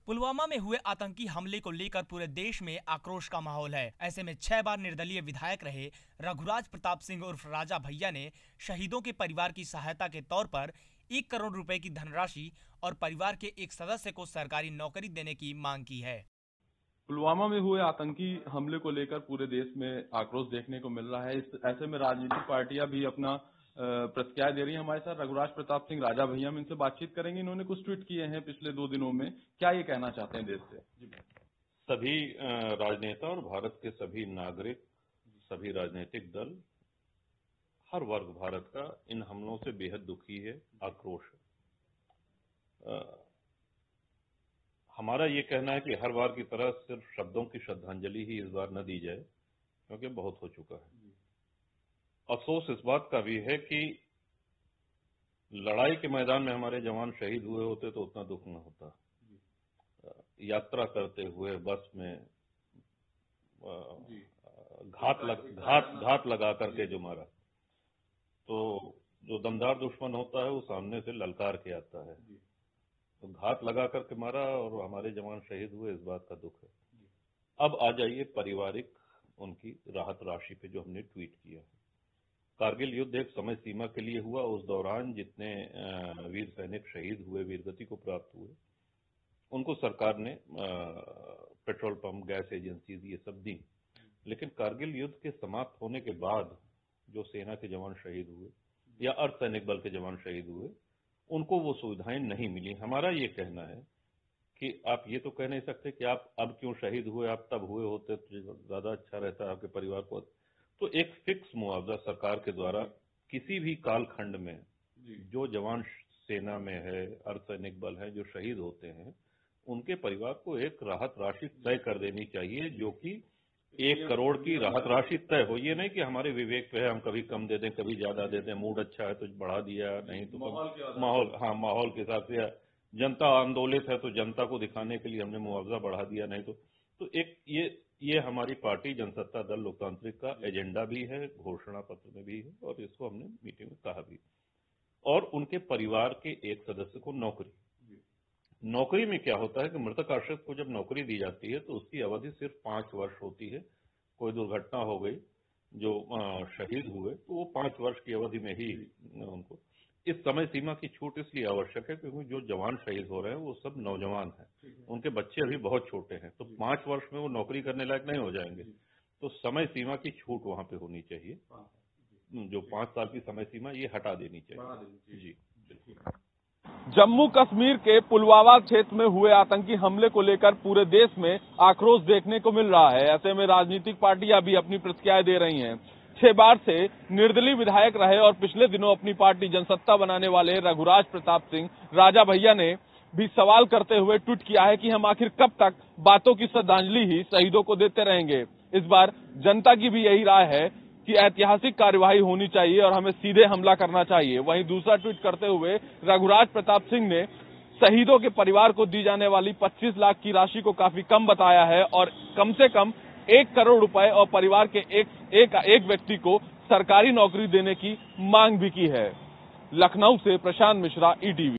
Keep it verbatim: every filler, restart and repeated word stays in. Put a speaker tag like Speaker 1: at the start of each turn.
Speaker 1: पुलवामा में हुए आतंकी हमले को लेकर पूरे देश में आक्रोश का माहौल है। ऐसे में छह बार निर्दलीय विधायक रहे रघुराज प्रताप सिंह उर्फ राजा भैया ने शहीदों के परिवार की सहायता के तौर पर एक करोड़ रुपए की धनराशि और परिवार के एक सदस्य को सरकारी नौकरी देने की मांग की है।
Speaker 2: पुलवामा में हुए आतंकी हमले को लेकर पूरे देश में आक्रोश देखने को मिल रहा है। इस ऐसे में राजनीतिक पार्टियां भी अपना प्रतिक्रिया दे रही हैं। हमारे साथ रघुराज प्रताप सिंह राजा भैया, हम इनसे बातचीत करेंगे। इन्होंने कुछ ट्वीट किए हैं पिछले दो दिनों में, क्या ये कहना चाहते हैं देश से?
Speaker 3: सभी राजनेता और भारत के सभी नागरिक, सभी राजनीतिक दल, हर वर्ग भारत का इन हमलों से बेहद दुखी है, आक्रोश है। हमारा ये कहना है कि हर बार की तरह सिर्फ शब्दों की श्रद्धांजलि ही इस बार न दी जाए, क्योंकि बहुत हो चुका है। अफसोस इस बात का भी है कि लड़ाई के मैदान में हमारे जवान शहीद हुए होते तो उतना दुख न होता। यात्रा करते हुए बस में घात लग, घात घात लगा करके जो मारा, तो जो दमदार दुश्मन होता है वो सामने से ललकार के आता है, तो घात लगा करके मारा और हमारे जवान शहीद हुए, इस बात का दुख है। अब आ जाइए पारिवारिक उनकी राहत राशि पे जो हमने ट्वीट किया है। कारगिल युद्ध एक समय सीमा के लिए हुआ, उस दौरान जितने वीर सैनिक शहीद हुए, वीरगति को प्राप्त हुए, उनको सरकार ने पेट्रोल पंप, गैस एजेंसीज ये सब दी। लेकिन कारगिल युद्ध के समाप्त होने के बाद जो सेना के जवान शहीद हुए या अर्धसैनिक बल के जवान शहीद हुए, उनको वो सुविधाएं नहीं मिली। हमारा ये कहना है कि आप ये तो कह नहीं सकते कि आप अब क्यों शहीद हुए, आप तब हुए होते तो ज्यादा अच्छा रहता आपके परिवार को। तो एक फिक्स मुआवजा सरकार के द्वारा किसी भी कालखंड में जो जवान सेना में है, अर्धसैनिक बल है, जो शहीद होते हैं, उनके परिवार को एक राहत राशि तय कर देनी चाहिए, जो कि एक करोड़ की राहत राशि तय हो। ये नहीं कि हमारे विवेक पे है, हम कभी कम दे दें, कभी ज्यादा दे दें, मूड अच्छा है तो बढ़ा दिया, नहीं तो माहौल, हाँ माहौल के हिसाब से, जनता आंदोलित है तो जनता को दिखाने के लिए हमने मुआवजा बढ़ा दिया, नहीं तो तो एक ये ये हमारी पार्टी जनसत्ता दल लोकतांत्रिक का एजेंडा भी है, घोषणा पत्र में भी है, और इसको हमने मीटिंग में कहा भी। और उनके परिवार के एक सदस्य को नौकरी नौकरी में क्या होता है कि मृतक आश्रित को जब नौकरी दी जाती है तो उसकी अवधि सिर्फ पांच वर्ष होती है। कोई दुर्घटना हो गई, जो शहीद हुए, तो वो पांच वर्ष की अवधि में ही उनको इस समय सीमा की छूट इसलिए आवश्यक है क्योंकि जो जवान शहीद हो रहे हैं वो सब नौजवान हैं, उनके बच्चे अभी बहुत छोटे हैं, तो पांच वर्ष में वो नौकरी करने लायक नहीं हो जाएंगे। तो समय सीमा की छूट वहां पे होनी चाहिए, जो पांच साल की समय सीमा, ये हटा देनी चाहिए। जी बिल्कुल।
Speaker 2: जम्मू कश्मीर के पुलवामा क्षेत्र में हुए आतंकी हमले को लेकर पूरे देश में आक्रोश देखने को मिल रहा है। ऐसे में राजनीतिक पार्टियां भी अपनी प्रतिक्रियाएं दे रही हैं। छह बार से निर्दलीय विधायक रहे और पिछले दिनों अपनी पार्टी जनसत्ता बनाने वाले रघुराज प्रताप सिंह राजा भैया ने भी सवाल करते हुए ट्वीट किया है कि हम आखिर कब तक बातों की श्रद्धांजलि ही शहीदों को देते रहेंगे। इस बार जनता की भी यही राय है कि ऐतिहासिक कार्यवाही होनी चाहिए और हमें सीधे हमला करना चाहिए। वहीं दूसरा ट्वीट करते हुए रघुराज प्रताप सिंह ने शहीदों के परिवार को दी जाने वाली पच्चीस लाख की राशि को काफी कम बताया है और कम से कम एक करोड़ रुपए और परिवार के एक एक, एक व्यक्ति को सरकारी नौकरी देने की मांग भी की है। लखनऊ से प्रशांत मिश्रा, ई टीवी।